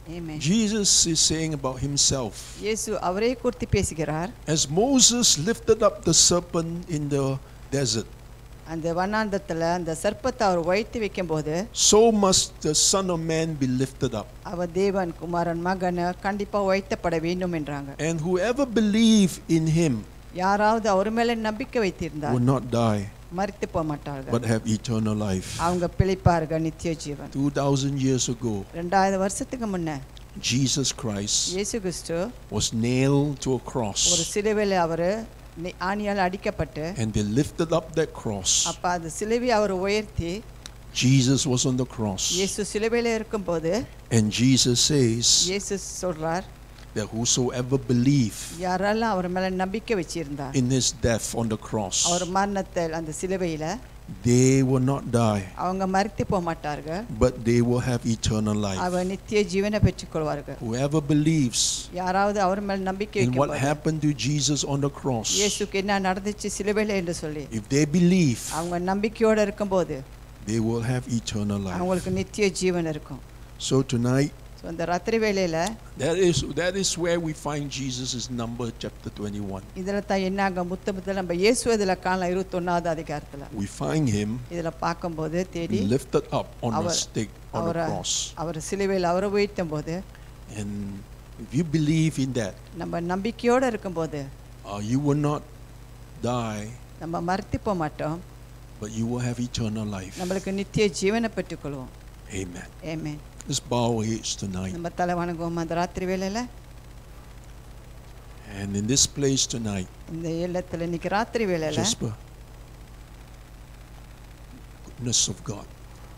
Amen.
Jesus is saying about himself.
இயேசு அவரை குறித்து பேசுகிறார்.
As Moses lifted up the serpent in the desert,
அந்த வனாந்தரத்துல அந்த சர்ப்பத்தை அவர் வைத்து வைக்கும்போது,
so must the Son of Man be lifted up.
அவர் தேவன் குமாரன் மகன் கண்டிப்பா வைத்தப்பட வேண்டும் என்றாங்க.
And whoever believe in him
யாராவது அவர் மேல நம்பிக்கை வைத்திருந்தால்
will not die,
மரித்து போக மாட்டார்கள்,
but have eternal life.
அவங்க பிழைப்பார்கள் நித்திய ஜீவன்.
2000 years ago,
2000 வருஷத்துக்கு முன்ன
Jesus Christ
இயேசு கிறிஸ்து
was nailed to a
ஒரு
cross,
சிலுவையில் அவர் ஆணியால் அடிக்கப்பட்டு,
and they lifted up that cross.
அப்ப அந்த சிலுவை அவர் உயர்த்தி,
Jesus was on the cross,
இயேசு சிலுவையில் இருக்கும்போது
and Jesus says
இயேசு சொல்றார்,
that whosoever believe
யாரெல்லாம் அவர் மேல நம்பிக்கை வச்சிருந்தார்
in his death on the cross,
அவர் மரணத்தில் அந்த சிலுவையில,
they will not die,
அவங்க மரித்து போக மாட்டார்கள்,
but they will have eternal life.
அவர் நித்திய ஜீவனை பெற்றுக்கொள்வார்கள்.
Whoever believes
யாராவது அவர் மேல் நம்பிக்கை
in what
வைக்கும்போது,
happened to Jesus on the cross,
இயேசுக்கு என்ன நடந்துச்சு சிலுவையில என்று சொல்லி
if they believe,
அவங்க நம்பிக்கையோட இருக்கும்போது
they will have eternal life.
அவங்களுக்கு நித்திய ஜீவன் இருக்கும்.
So tonight,
அந்த ராத்திரி வேளையில
that is where we find Jesus is number chapter 21.
இதுல தான் என்னங்க முத்தமுத்துல நம்ம இயேசு இதுல காணலாம் 21வது அதிகாரத்துல
We find him
இதுல பார்க்கும்போது தேடி
lifted up on a stake on the cross.
அவர் சிலுவையில் அவரை உயர்த்தும்போது,
And if you believe in that,
நம்ம நம்பிக்கையோட இருக்கும்போது
you will not die,
நம்ம மரித்து போக மாட்டோம்,
but you will have eternal life.
நம்மளுக்கு நித்திய ஜீவனை பெற்றுக்கொள்வோம்.
Amen.
Amen.
Let's bow our heads tonight.
நம்ம தலை வணங்குவோம் அந்த ராத்திரி வேளையில.
And in this place tonight,
இந்த இல்லத்துல இன்னைக்கு ராத்திரி வேளையில
Jasper, goodness of God.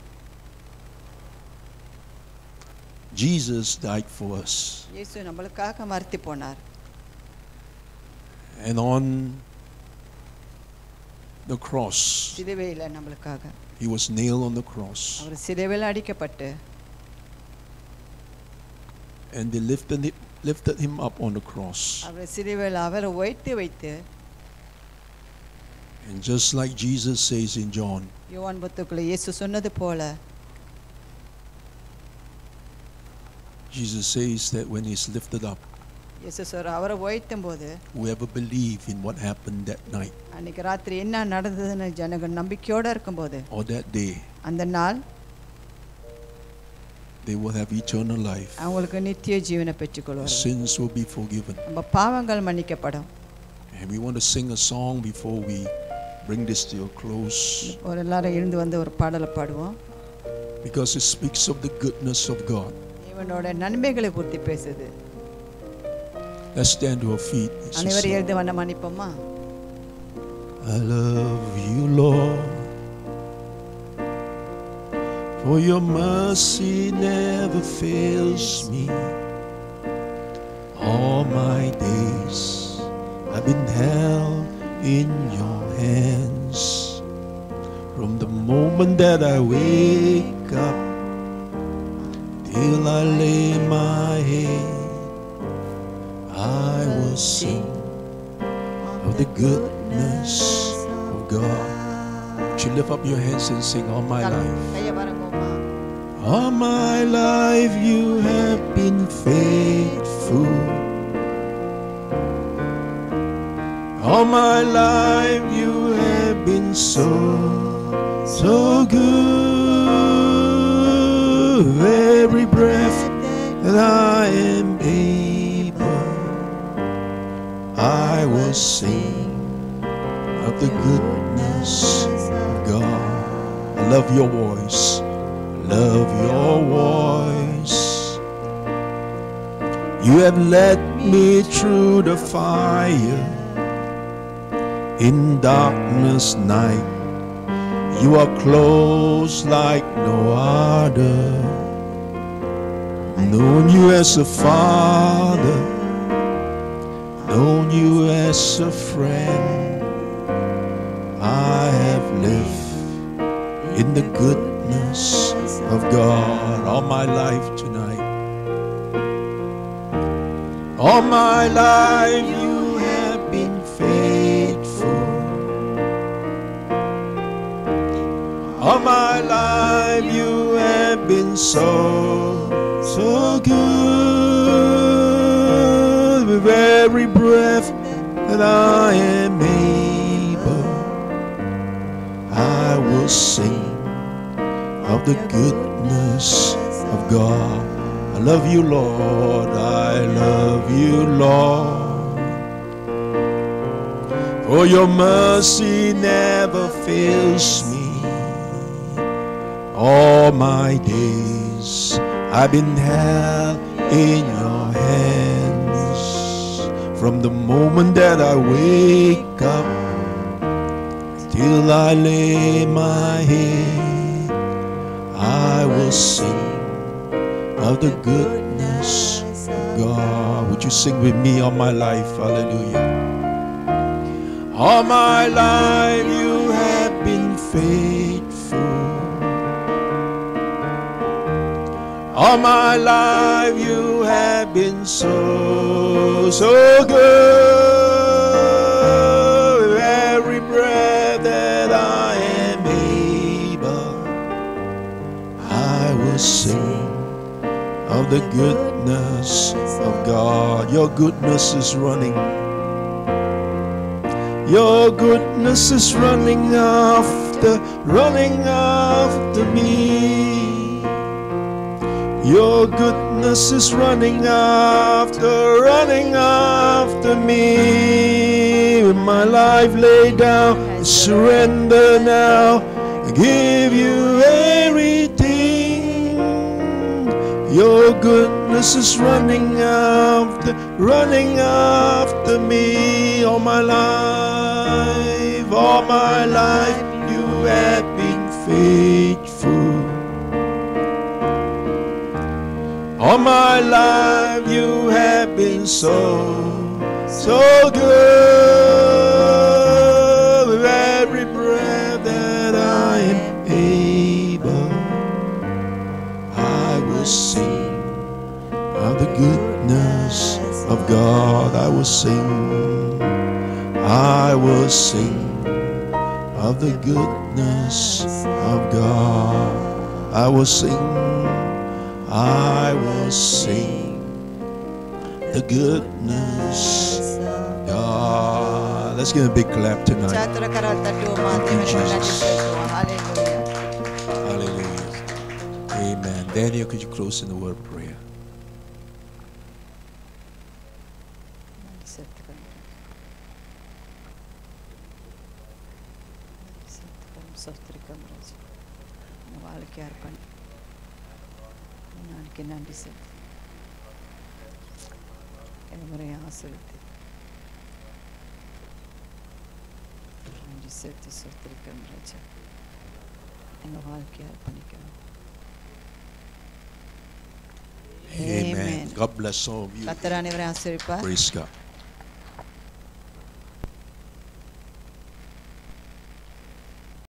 Jesus died for us.
இயேசு நம்மளுக்காக மரித்து போனார்.
And on the cross,
சிலுவையில நம்மளுக்காக
he was nailed on the cross.
அவர் சிலுவையில் அடிக்கப்பட்டு,
And they lifted him up on the cross.
அவர் சிலுவையில் அவரை உயர்த்தி வைத்து,
And just like Jesus says in John,
யோவான் புத்தகத்துல இயேசு சொன்னது போல,
Jesus says that when he's lifted up,
இயேசு சொல்ற அவரை உயர்த்தும் போது,
whoever believe in what happened that night
அன்னைக்கு ராத்திரி என்ன நடந்ததுன்னு ஜனங்கள் நம்பிக்கையோட இருக்கும்போது,
or that day,
அந்த நாள்
they will have eternal life.
அவங்களுக்கு நித்திய ஜீவனை பெற்றுக்கொள்வார்கள்.
Sins will be forgiven.
நம்ம பாவங்கள் மன்னிக்கப்படும்.
And we want to sing a song before we bring this to a close,
ஒரு எல்லாரும் எழுந்து வந்து ஒரு பாடலை பாடுவோம்.
because it speaks of the goodness of God.
தேவனோட நன்மைகளை குறித்து பேசுது.
Let's stand to our feet.
அனைவரும் எழுந்து வண்ண மன்னிப்போமா?
I love you, Lord, for your mercy never fails me. All my days I've been held in your hands. From the moment that I wake up till I lay my head, I will sing of the goodness of God. Would you lift up your hands and sing all my life?
கையை வணங்குவோமா?
All my life you have been faithful. All my life you have been so good. Every breath that I am able, I will sing of the goodness of God. I love your voice. Love your voice. You have led me through the fire in darkness night. You are close like no other. Known you as a father, known you as a friend. I have lived in the goodness of God all my life tonight. All my life you have been faithful. All my life you have been so good. With every breath that I am able, I will sing of the goodness of God. I love you, Lord. I love you, Lord. For your mercy never fails me. All my days I've been held in your hands. From the moment that I wake up till I lay my head, I will sing of the goodness of God. Would you sing with me all my life? Hallelujah. All my life you have been faithful. All my life you have been so good. With every breath that I am able, I will sing of the goodness of God. Your goodness is running. Your goodness is running after me. Your goodness is running after me. With my life laid down, I surrender now. I give you everything. Your goodness is running after me. All my life you have been faithful. All my life you have been so good. With every breath that I am able, I will sing of the goodness of God. I will sing of the goodness of God. I will sing the goodness of God. Let's give a big clap tonight. Thank you, Jesus. Hallelujah. Amen. Daniel, could you close in the word of prayer?
நன்றி செலுத்தி முறை ஆசிரியத்தை நன்றி செலுத்தி சொத்திருக்கிறோம் ராஜா. எங்கள் வாழ்க்கையை அர்ப்பணிக்கிறோம்.
Amen. God bless all of you.
கர்த்தர் அனைவரையும் ஆசீர்வதிப்பார்.
Praise God.